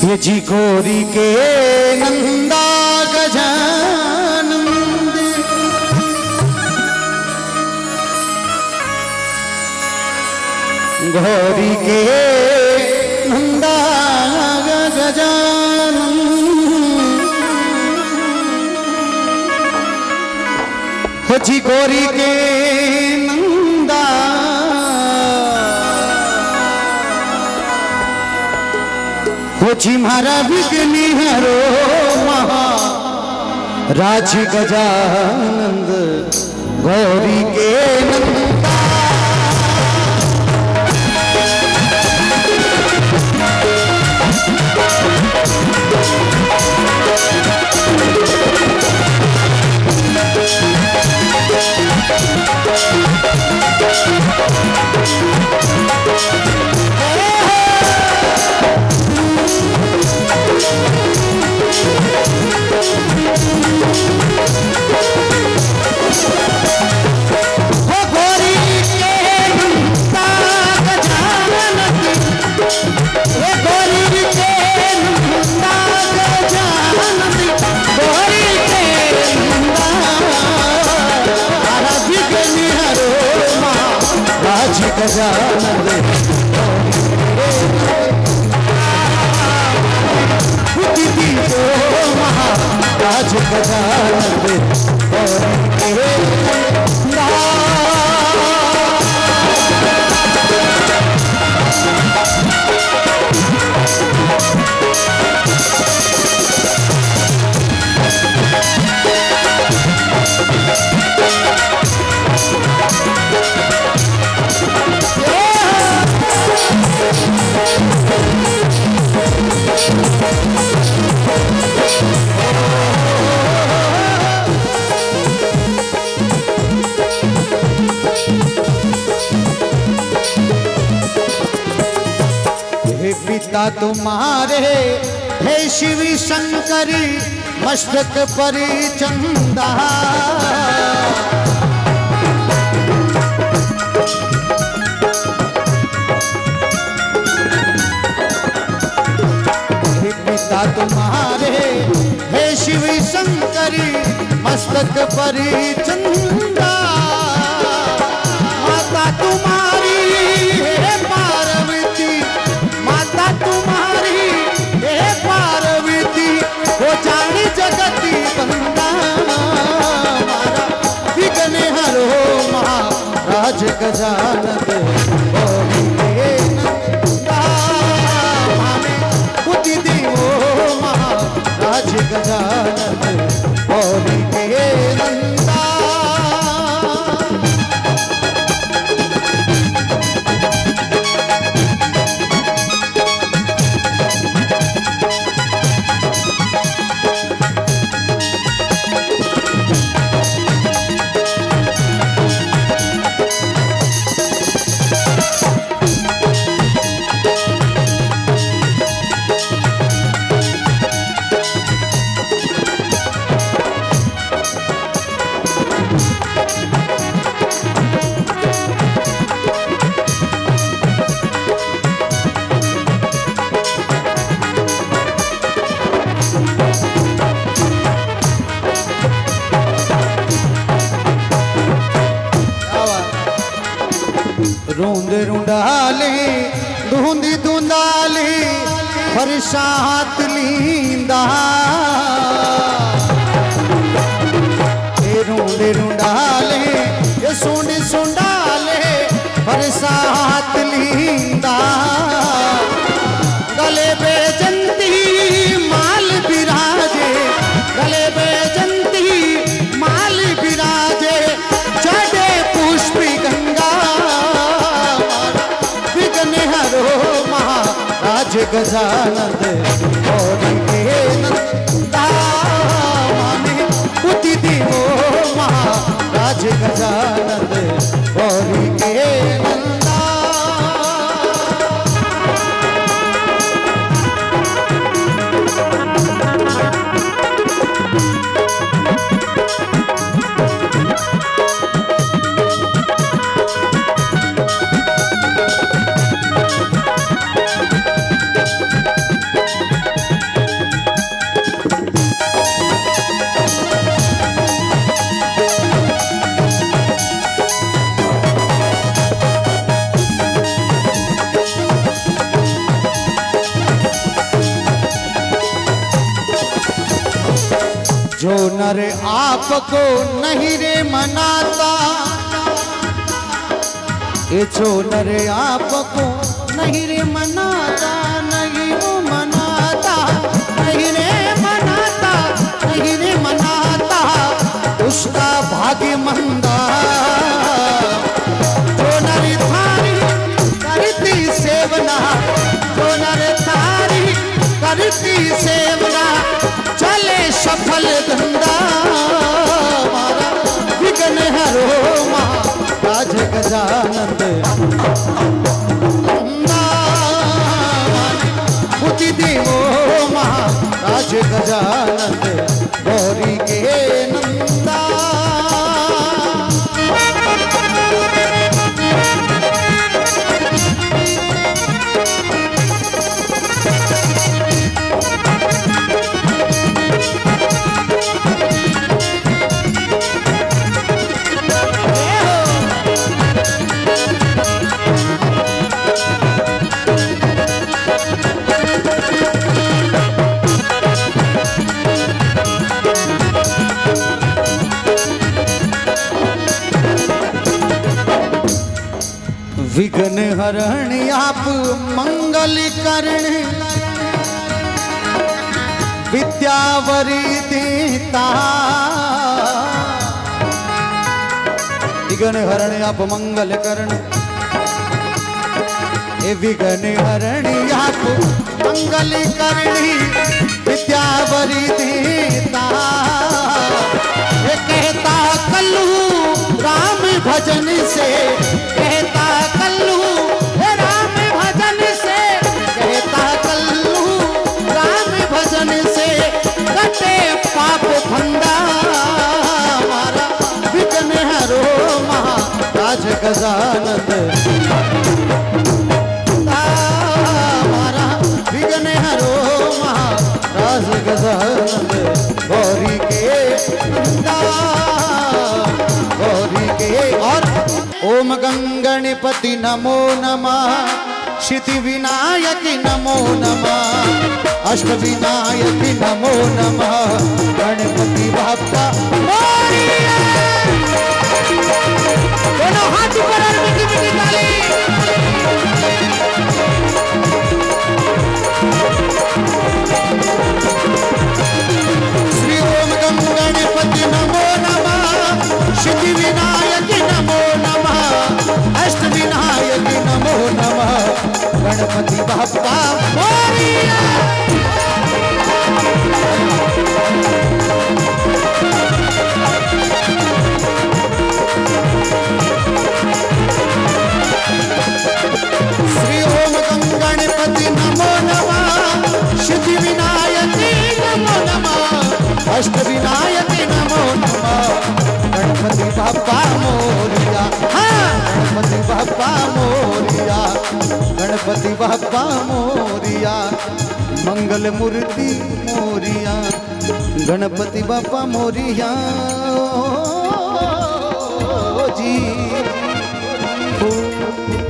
ये जी गोरी के नंदा गजानंद गोरी के नंदा गजानंद हो जी गोरी के नंदा हो जी मारा विघ्नि हरो महा राज गजानंद गौरी के नंदा गजानंद बुद्धि दीजो महाराज गजानंद पिता तुम्हारे हे शिव शंकर मस्तक पर चंदा हे पिता तुम्हारे हे शिव शंकर मस्तक पर चंदा माता तुम्हारी हे पार्वती माता तुम्हारी हे पार्वती वो जानी जगती बंदा मारा विघ्न हरो महाराज गजानंद गौरी के नंदा माने बुद्धि दीवो महाराज गजानंद गौरी के नंदा रूंद रुंडाले धुंदी धुंदाले फरसात लींदा रूंद रुंडाले ये सुंड सुंडाले फरसात लींदा गले बेजंती माल बिराजे गले बेजंती माल बिराजे चढ़े पुष्पी गंगा महाराज गजानंद गौरी के नंदा माने बुद्धि दीवो महाराज गजानंद गौरी के नंदा जो नर आपको नहीं रे मनाता, ये जो नर आपको नहीं रे मनाता, नहीं वो मनाता, नहीं रे मनाता, नहीं रे मनाता, उसका भाग्य मंदा। जो नर थारी करती सेवना, जो नर थारी करती सेवना, चले सफल धंधा। मारा विघ्न हरो महाराज गजानंद, बुद्धि देवो महाराज गजानंद, गौरी के नंदा। विघ्न हरण आप मंगल करण, विद्यावरी देता। विघ्न हरण आप मंगल करण, ए विघ्न हरण आप मंगल करण, विद्यावरी देता। ये कहता कल्लू राम भजन से, कहता कल्लू राम भजन से, कहता कल्लू राम भजन से, कटे पाप फंदा। हमारा विघ्न हरो महाराज गजानंद, हमारा विघ्न हरो महाराज गजानंद, गौरी के नंदा, गौरी के। और ओम गंगणपति नमो नमः, सिद्धि विनायक नमो नमः, अष्ट विनायक नमो नमः, गणपति बाप्पा मोरिया। दोनों हाथ ऊपर और मीठी मीठी ताली। श्री ओम गंगणपति नमो नमः, सिद्धि विनायक नमो नमः, अष्ट विनायक नमो नमः, गणपति बाप्पा मोरिया। श्री ओम गंगणपति नमो नमः, सिद्धि विनायक नमो नमः, अष्ट विनायक नमो नमः, गणपति बाप्पा मोरिया। हाँ, गणपति बाप्पा मोरिया, गणपति बाप्पा मोरिया, मंगल मूर्ति मोरिया, गणपति बाप्पा मोरिया। ओ जी